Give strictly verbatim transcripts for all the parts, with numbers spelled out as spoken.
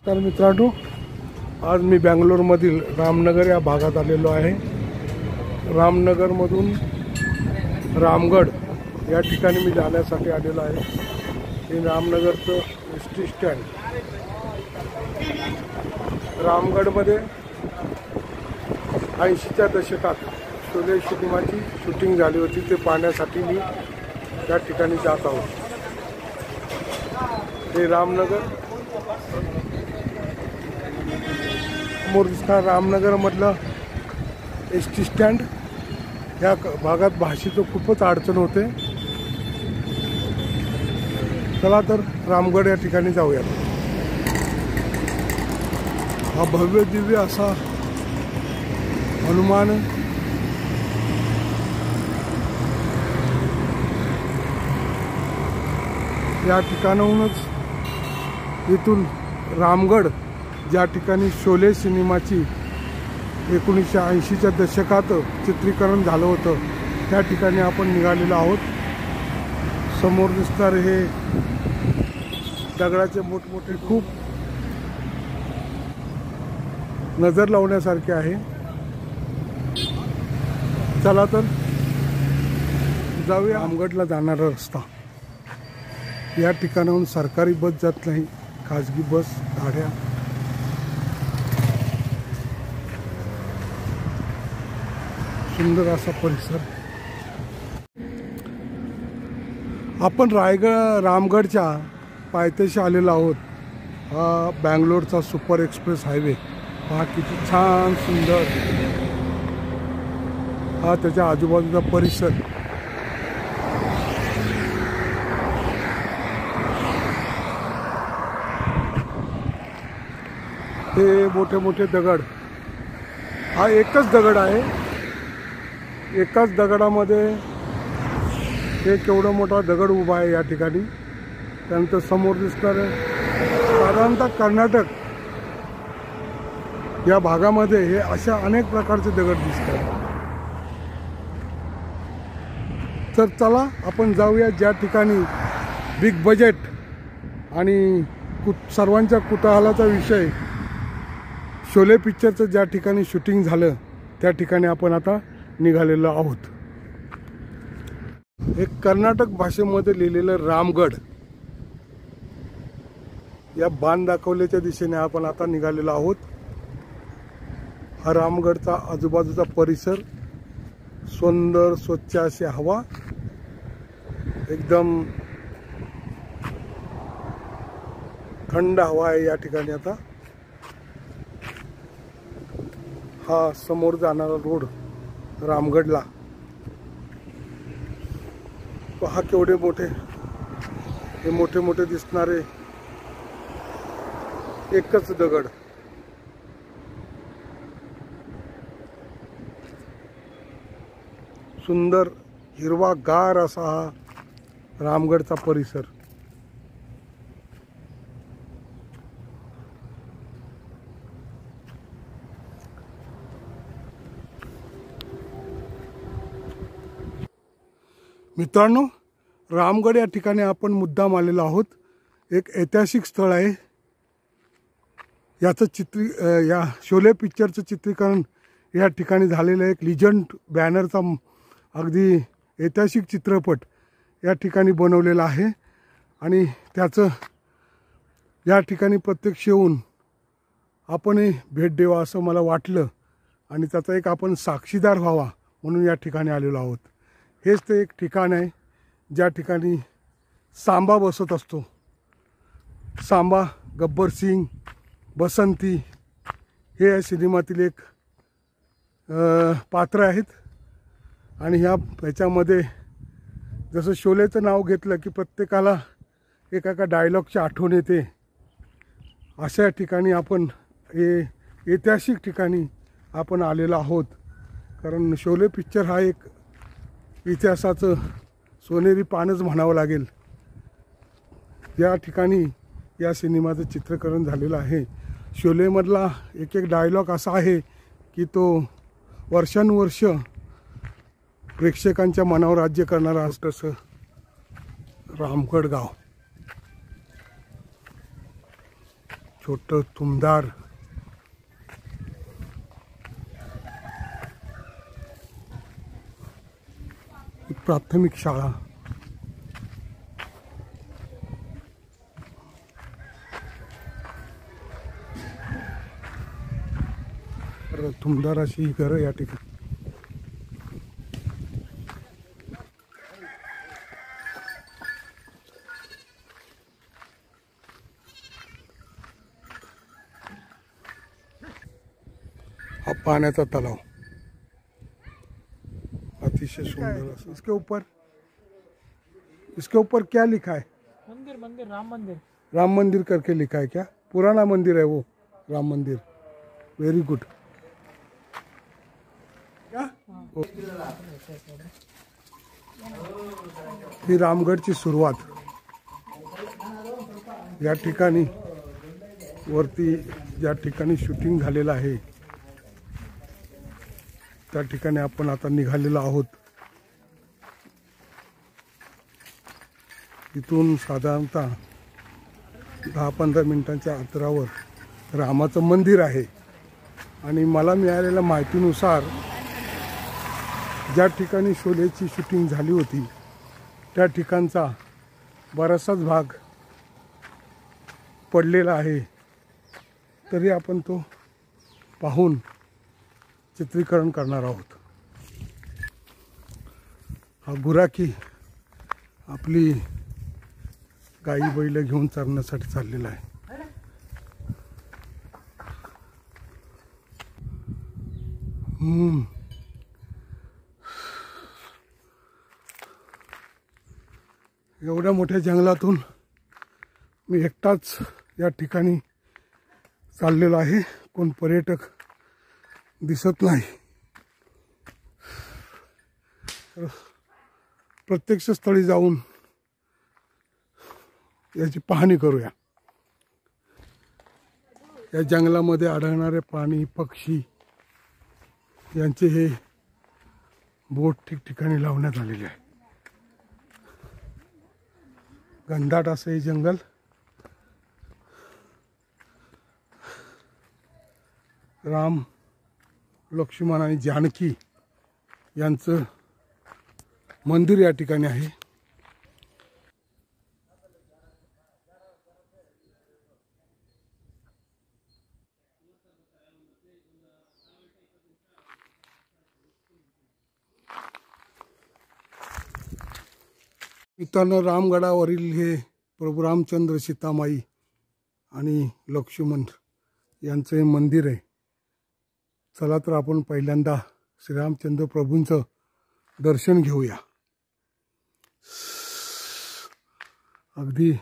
तर मित्रांनो, आज मी बँगलोरमधील रामनगर या भागात आलेलो आहे। रामनगरमधून रामगड या ठिकाणी मी जाण्यासाठी आलेलो आहे। हे रामनगरचं एस टी स्टँड। रामगडमध्ये ऐंशीच्या दशकात शोले सिनेमाची शूटिंग झाली होती, ते पाहण्यासाठी मी त्या ठिकाणी जात आहोत। हे रामनगर समोर दिसणार रामनगरमधलं एस टी स्टँड। या भागात भाषेचं खूपच अडचण होते। चला तर रामगड या ठिकाणी जाऊया। हा भव्य दिव्य असा हनुमान या ठिकाणाहूनच इथून रामगड ज्या ठिकाणी शोले सिनेमाची एकोणीसशे ऐंशीच्या दशकात चित्रीकरण झालं होतं, त्या ठिकाणी आपण निघालेलो आहोत। समोर दिसणार हे दगडाचे मोठमोठे खूप नजर लावण्यासारखे आहे। चला तर जाऊया। रामगडला जाणारा रस्ता, या ठिकाणाहून सरकारी बस जात नाही, खाजगी बस, गाड्या। सुंदर असा परिसर। आपण रायगड रामगडच्या पायथ्याशी आलेलो आहोत। हा बँगलोरचा सुपर एक्सप्रेस हायवे पहा किती छान सुंदर। हा त्याच्या आजूबाजूचा परिसर। हे मोठे मोठे दगड, हा एकच दगड आहे। एकाच दगडामध्ये हे केवढा मोठा दगड उभा आहे या ठिकाणी। त्यानंतर समोर दिसणार साधारणतः कर्नाटक या भागामध्ये हे अशा अनेक प्रकारचे दगड दिसतात। तर चला आपण जाऊया ज्या ठिकाणी बिग बजेट आणि कुत सर्वांच्या कुतूहलाचा विषय शोले पिक्चरचं ज्या ठिकाणी शूटिंग झालं, त्या ठिकाणी आपण आता निघालेलो आहोत। एक कर्नाटक भाषेमध्ये लिहिलेलं रामगड या बाण दाखवल्याच्या दिशेने आपण आता निघालेलो आहोत। हा रामगडचा आजूबाजूचा परिसर, सुंदर स्वच्छ अशी हवा, एकदम थंड हवा आहे या ठिकाणी। आता हा समोर जाणारा रोड रामगडला, पहा केवढे मोठे हे मोठे मोठे दिसणारे एकच दगड। सुंदर हिरवागार असा हा रामगडचा परिसर। मित्रांनो, रामगड या ठिकाणी आपण मुद्दाम आलेलो आहोत। एक ऐतिहासिक स्थळ आहे। याचं चित्री या शोले पिक्चरचं चित्रीकरण या ठिकाणी झालेलं एक लिजंड बॅनरचा अगदी ऐतिहासिक चित्रपट या ठिकाणी बनवलेला आहे। आणि त्याचं या ठिकाणी प्रत्यक्ष येऊन आपणही भेट द्यावा असं मला वाटलं आणि त्याचा एक आपण साक्षीदार व्हावा म्हणून या ठिकाणी आलेलो आहोत। हेच ते एक ठिकाण आहे ज्या ठिकाणी सांबा बसत असतो। सांबा, गब्बर सिंग, बसंती हे या सिनेमातील एक पात्र आहेत। आणि ह्या ह्याच्यामध्ये जसं शोलेचं नाव घेतलं की प्रत्येकाला एका एका डायलॉगची आठवण येते। अशा ठिकाणी आपण हे ऐतिहासिक ठिकाणी आपण आलेलो आहोत। कारण शोले पिक्चर हा एक इतिहासाचं सोनेरी पानच म्हणावं लागेल। या ठिकाणी या सिनेमाचं चित्रीकरण झालेलं आहे। शोलेमधला एक एक डायलॉग असा आहे की तो वर्षानुवर्ष प्रेक्षकांच्या मनावर राज्य करणारा असं रामगड गाव। छोटं तुमदार प्राथमिक शाळा, तुमदार अशी ही घरं या ठिकाणी. हा पाण्याचा तलाव अतिशय सुंदर. इसके ऊपर इसके ऊपर क्या लिखा है? मंदिर मंदिर राम मंदिर. राम मंदिर करके लिखा है क्या? पुराना मंदिर है वो राम मंदिर. Very good. क्या ही रामगडची सुरुवात. या ठिकाणी वरती ज्या ठिकाणी शूटिंग झालेलं आहे त्या ठिकाणी आपण आता निघालेलो आहोत. इथून साधारणतः दहा पंधरा मिनिटांच्या अंतरावर रामाचं मंदिर आहे. आणि मला मिळालेल्या माहितीनुसार ज्या ठिकाणी शोलेची शूटिंग झाली होती त्या ठिकाणचा बराचसाच भाग पडलेला आहे. तरी आपण तो पाहून चित्रीकरण करणार आहोत. हा गुराखी आपली गाई बैल घेऊन चरण्यासाठी चाललेला आहे. हम्म एवढ्या मोठ्या जंगलातून मी एकटाच या ठिकाणी चाललेलो आहे. कोण पर्यटक दिसत नाही. प्रत्यक्ष स्थळी जाऊन याची पाहणी करूया. या जंगलामध्ये आढळणारे प्राणी पक्षी यांचे हे बोट ठिकठिकाणी लावण्यात आलेले आहे. घनदाट असं हे जंगल. राम लक्ष्मण आणि जानकी यांचं मंदिर या ठिकाणी आहे. इथं रामगडावरील हे प्रभू रामचंद्र, सीतामाई आणि लक्ष्मण यांचं हे मंदिर आहे. चला तर आपण पहिल्यांदा श्रीरामचंद्र प्रभूंचं दर्शन घेऊया. अगदी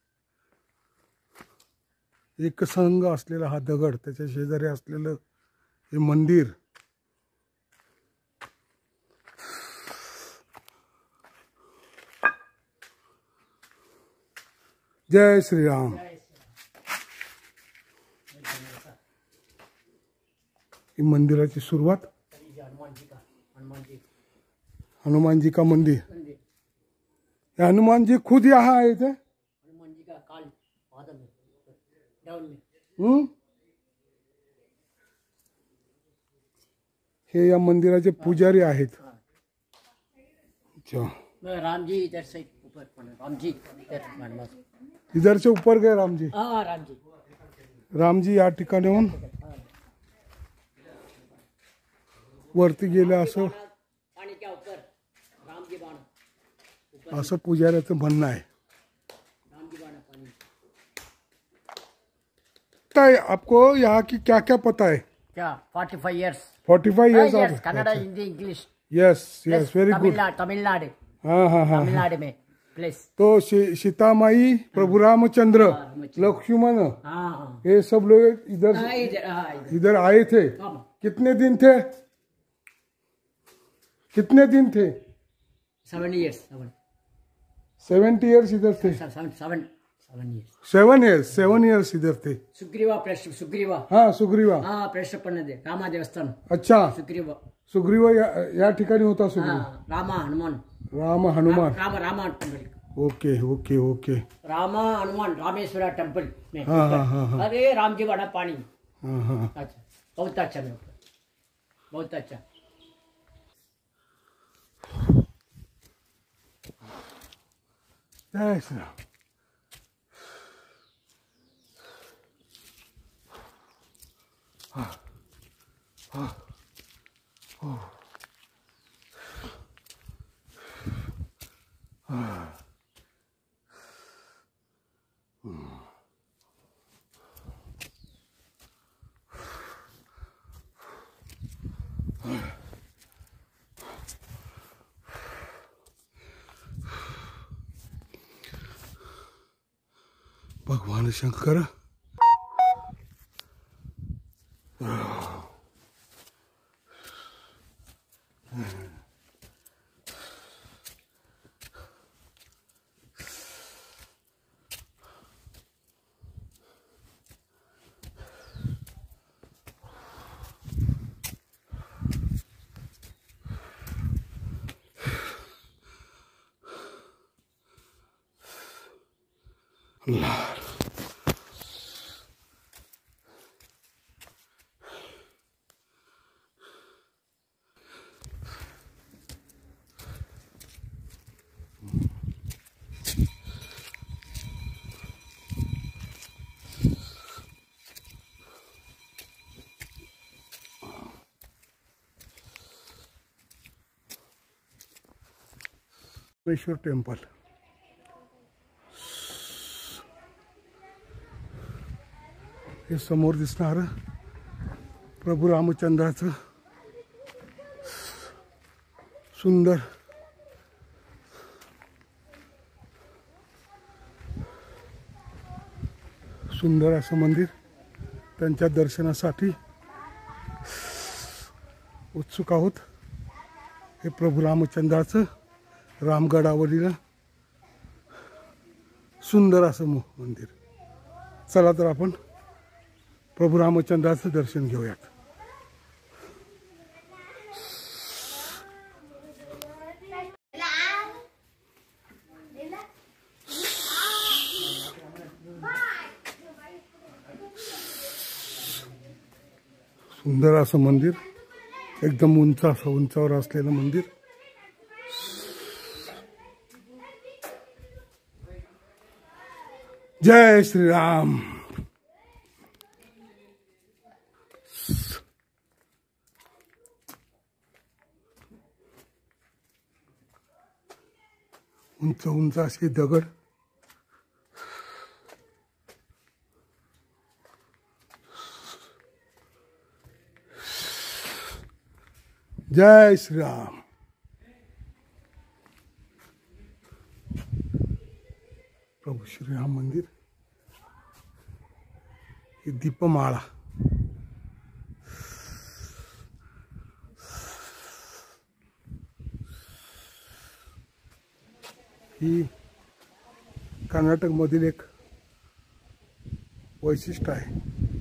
एकसंग असलेला हा दगड, त्याच्या शेजारी असलेलं हे मंदिर. जय श्रीराम. ही मंदिराची सुरुवात हनुमान जी का मंदिर. हनुमान जी खुद यहाँ आए थे. हम्म हे या मंदिराचे पुजारी आहेत. अच्छा. राम जी इधर से ऊपर, राम जी इधर से ऊपर गए राम जी. हाँ राम जी. राम जी या ठिकाणी येऊन वरती गेले असं असं पुजाऱ्याचं म्हणणं आहे. आपको यहाँ की क्या क्या पता है? क्या forty five years. Forty five years. Kannada, Hindi, English. Yes yes very good. Tamil Nadu. हाँ हाँ हाँ तमिलनाडु में प्लेस. तो सीतामाई, प्रभु रामचंद्र, लक्ष्मण, ये सब लोग इधर इधर आए थे. कितने दिन थे? कितने दिन थे? सेवन इयर्स. सेवेंटी इयर्स इधर थे. Seven seven years. Seven years seven years इधर थे. सुग्रीवा प्रेस सुग्रीवा. हाँ सुग्रीवा. हाँ प्रेस पन्नदे रामा देवस्थान. अच्छा. सुग्रीवा. सुग्रीवा या, या ठिकाणी होता. Sugriva. Rama Hanuman. Ram Hanuman. Ram Rama. Okay okay okay. Rama Hanuman Rameshwara temple में। हाँ हाँ हाँ हाँ अरे राम जी बड़ा पानी। हाँ हाँ। अच्छा बहुत अच्छा मेरे को, बहुत अच्छा। जय श्री राम। हाँ हाँ हाँ हाँ। भगवान शंकर लाल रामेश्वर टेम्पल। हे समोर दिसणार प्रभू रामचंद्राचं सुंदर सुंदर असं मंदिर, त्यांच्या दर्शनासाठी उत्सुक आहोत। हे प्रभू रामचंद्राचं रामगडावरील सुंदर असं मंदिर। चला तर आपण प्रभू रामचंद्राचं दर्शन घेऊयात। सुंदर असं मंदिर, एकदम उंच असं उंचावर असलेलं मंदिर। जय श्री राम। उंच उंच असे दगड, जय श्री राम। प्रभू श्री राम मंदिर, ही दीपमाळा, ही कर्नाटक मधील एक वैशिष्ट्य आहे।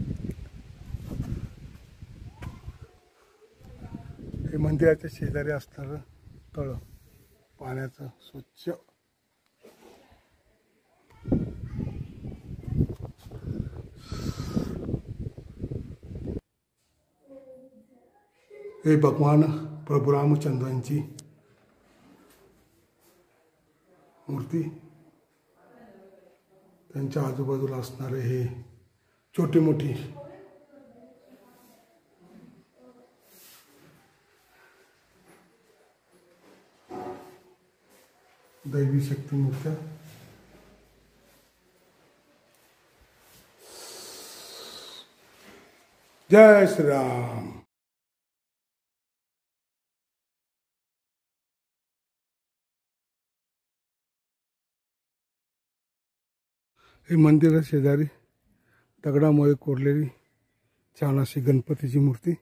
हे मंदिराच्या शेजारी असणारं तळ, पाण्याचं स्वच्छ हे भगवान प्रभू रामचंद्रांची मूर्ती, त्यांच्या आजूबाजूला असणारे हे छोटी मोठी दैवी शक्ती मूर्त्या। जय श्री राम। हे मंदिरा शेजारी दगडामुळे कोरलेली छान अशी गणपतीची मूर्ती।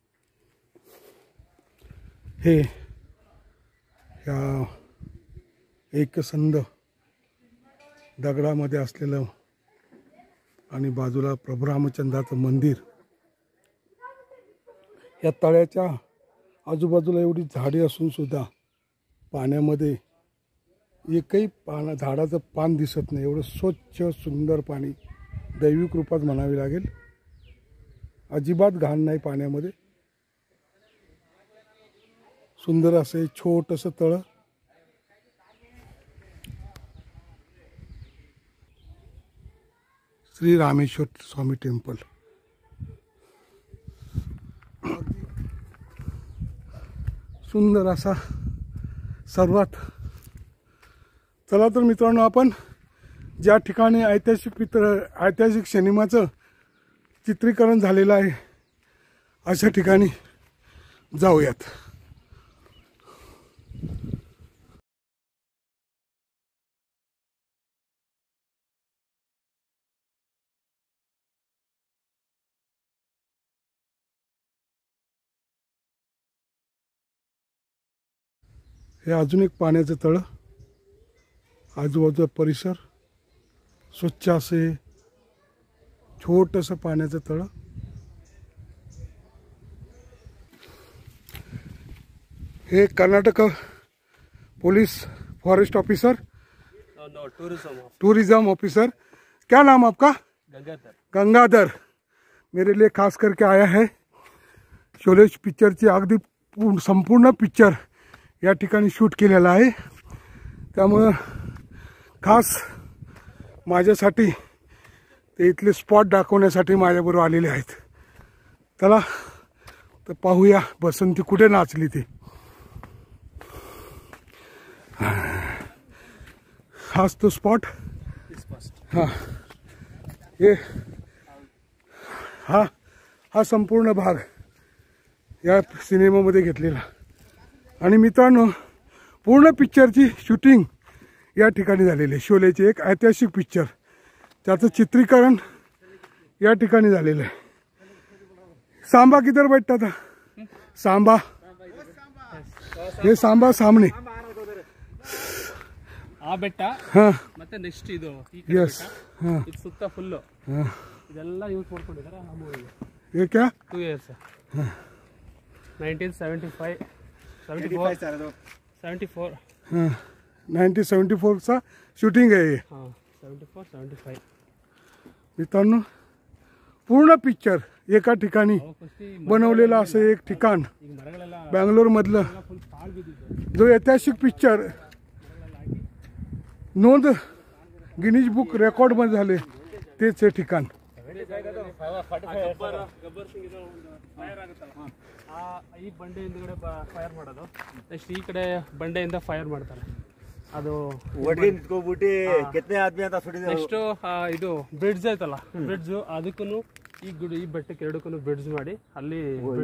हे ह्या एकसंध दगडामध्ये असलेलं आणि बाजूला प्रभू रामचंद्राचं मंदिर। या तळ्याच्या आजूबाजूला एवढी झाडे असून सुद्धा पाण्यामध्ये एकही पाना झाडाचं पान दिसत नाही, एवढं स्वच्छ सुंदर पाणी. दैवी कृपाच म्हणावी लागेल. अजिबात घाण नाही पाण्यामध्ये. सुंदर असं छोटंसं तळ. श्री रामेश्वर स्वामी टेम्पल. सुंदर असा सर्वात. चला तर मित्रांनो, आपण ज्या ठिकाणी ऐतिहासिक पित्र ऐतिहासिक सिनेमाचं चित्रीकरण झालेलं आहे अशा ठिकाणी जाऊयात. हे अजून एक पाण्याचं तळ. आजूबाजूचा परिसर स्वच्छ असे छोटंसं पाण्याचं तळ. हे Karnataka police forest officer, tourism officer. क्या नाम आपका? गंगाधर. गंगाधर मेरे लिए खास करके आया है. शोले पिक्चरची अगदी पूर्ण संपूर्ण पिक्चर या ठिकाणी शूट केलेला आहे. त्यामुळं खास माझ्यासाठी ते इथले स्पॉट दाखवण्यासाठी माझ्याबरोबर आलेले आहेत. चला तर पाहूया बसंती कुठे नाचली ती. हाच तो स्पॉट. हा हे हा हा संपूर्ण भाग या सिनेमामध्ये घेतलेला. आणि मित्रांनो, पूर्ण पिक्चरची शूटिंग या ठिकाणी झालेली आहे. शोलेची एक ऐतिहासिक पिक्चर, त्याचं चित्रीकरण या ठिकाणी झालेलं आहे. सांबा किधर बैठता था? सांबा. हे सांबा सामने. ಆ ಬೆಟ್ಟ ಹಾ ಮತ್ತೆ ನೆಕ್ಸ್ಟ್ ಇದು ಈ ಯಸ್. ಹಾ ಇದು ಸುತ್ತ ಫುಲ್ ಹಾ ಇದೆಲ್ಲ ಯೂಸ್ ಮಾಡ್ಕೊಂಡಿದ್ದಾರೆ ಆ ಮೂವಿಗೆ. ये क्या? Two years nineteen seventy five seventy four seventy four हाँ नाइनटीन सेवेंटी फोर चा शूटिंग आहे हे. हां सेवेंटी फोर सेवेंटी फाइव. मित्रांनो, पूर्ण पिक्चर एका ठिकाणी बनवलेलं असं एक ठिकाण ಈಗ ಮರಗಳೆಲ್ಲ बँगलोर मधलं ಫುಲ್ ಪಾಳು ಬಿದ್ದಿದೆ. जो ऐतिहासिक पिक्चर नोंद गिनीज बुक रेकॉर्ड मध्ये झाले तेच हे ठिकाण. ಗಬ್ಬರ್ ಸಿಂಗ್ ಇದು ಫೈರ್ ಆಗುತ್ತಲ್ಲ, ಆ ಈ ಬಂಡೆ ಹಿಂದ್ಗಡೆ ಫೈರ್ ಮಾಡೋದು. ನೆಕ್ಸ್ಟ್ ಈ ಕಡೆ ಬಂಡೆಯಿಂದ ಫೈರ್ ಮಾಡ್ತಾರೆ. ಅದು ನೆಕ್ಸ್ಟ್ ಇದು ಬ್ರಿಡ್ಜ್ ಐತಲ್ಲ, ಬ್ರಿಡ್ಜ್ ಅದಕ್ಕೂ ಈ ಗುಡಿ ಈ ಬೆಟ್ಟಕ್ಕೆ ಎರಡಕ್ಕೂ ಬ್ರಿಡ್ಜ್ ಮಾಡಿ ಅಲ್ಲಿ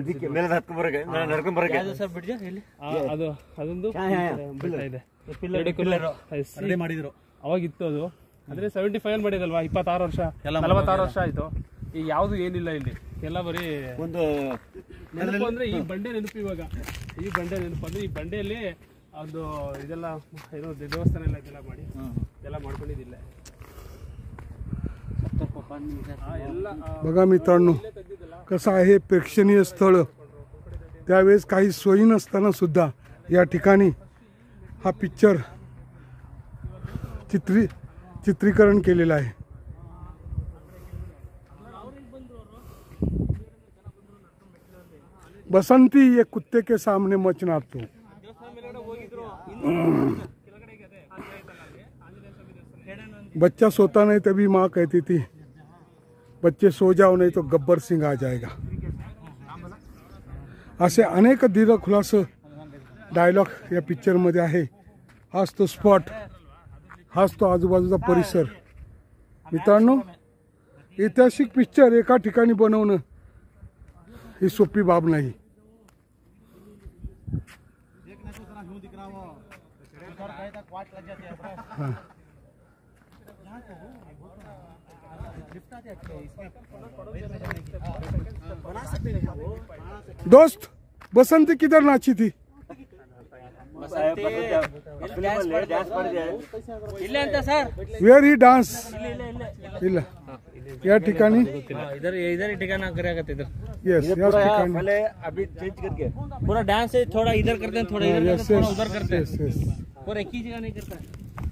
ಅದು ಅದೊಂದು ಬೆಟ್ಟ ಇದೆ. ಮಾಡಿದ್ರು ಅವಾಗಿತ್ತು ಅದು. ಅಂದ್ರೆ ಸೆವೆಂಟಿ ಫೈವ್ ಮಾಡಿದಲ್ವಾ, ಇಪ್ಪತ್ತಾರು ವರ್ಷ ನಲವತ್ತಾರು ವರ್ಷ ಆಯ್ತು. ಈಗ ಯಾವ್ದು ಏನಿಲ್ಲ ಇಲ್ಲಿ, ಎಲ್ಲ ಬರೀ ಒಂದು ನೆನಪು. ಅಂದ್ರೆ ಈ ಬಂಡೆ ನೆನಪು. ಇವಾಗ ಈ ಬಂಡೆ ನೆನಪು ಅಂದ್ರೆ ಈ ಬಂಡೆಯಲ್ಲಿ ಅದು ಇದೆಲ್ಲ ಏನೋ ದೇವಸ್ಥಾನ ಎಲ್ಲ ಇದೆಲ್ಲ ಮಾಡಿ ಎಲ್ಲ ಮಾಡ್ಕೊಂಡಿದ್ದಿಲ್ಲ. बघा मित्रांनो, कसं आहे प्रेक्षणीय स्थळ. त्यावेळेस काही सोयी नसताना सुद्धा या ठिकाणी हा पिक्चर चित्री चित्रीकरण केलेलं आहे. बसंती ये कुत्ते के सामने मच नाचतो. बच्चा सोता नहीं तभी माँ कहती थी बच्चे सो जाओ नहीं तो गब्बर सिंह आ जाएगा. असे अनेक दीर्घ खुलास डायलॉग या पिक्चर मध्ये आहे. हाच तो स्पॉट, हाच तो आजूबाजूचा परिसर. मित्रांनो, ऐतिहासिक पिक्चर एका ठिकाणी बनवणं ही सोपी बाब नाही. हाँ. दोस्त, बसंती किधर नाची थी? वेर ही डांस ಇಲ್ಲ या ठिकाणी इधर इधर ही ठिकाना करेगा इधर. यस, या ठिकाणी पहले अभी चेंज करके पूरा डांस है. थोड़ा इधर करते हैं, थोड़ा इधर करते हैं, थोड़ा उधर करते हैं. Yes yes. पूरा एक ही जगह नहीं करता.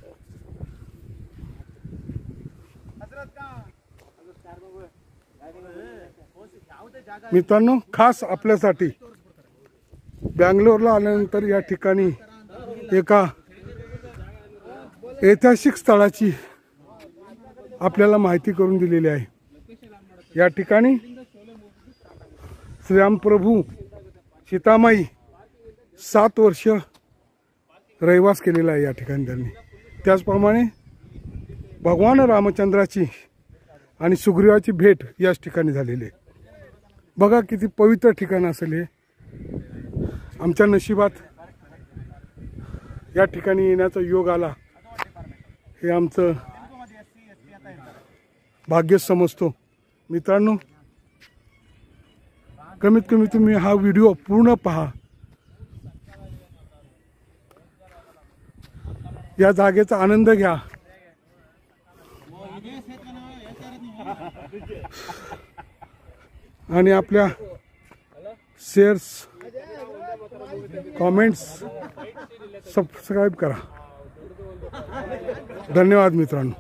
मित्रांनो, खास आपल्यासाठी बँगलोरला आल्यानंतर या ठिकाणी एका ऐतिहासिक स्थळाची आपल्याला माहिती करून दिलेली आहे। या ठिकाणी श्रीरामप्रभू सीतामाई सात वर्ष रहिवास केलेला आहे या ठिकाणी त्यांनी। त्याचप्रमाणे भगवान रामचंद्राची आणि सुग्रीवाची भेट याच ठिकाणी झालेली आहे। बघा किती पवित्र ठिकाण असेल हे। आमच्या नशिबात या ठिकाणी येण्याचा योग आला हे आमचं भाग्य समजतो। मित्रांनो, कमीत कमी तुम्ही हा व्हिडिओ पूर्ण पहा। या जागेचा आनंद घ्या। आणि आपल्या शेअर्स, कमेंट्स, सबस्क्राइब करा। धन्यवाद मित्रांनो।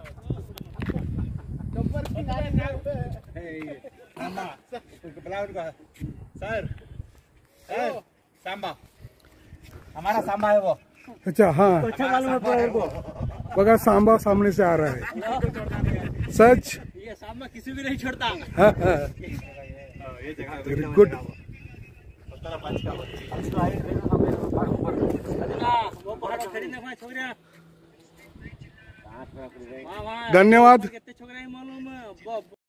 सर सर सांबा हमारा सांबा है वो। अच्छा, हाँ, बघा सांबा सामने से आ रहा है। सच ये सांबा किसी भी नहीं छोड़ता। हाँ हाँ, वेरी गुड। धन्यवाद।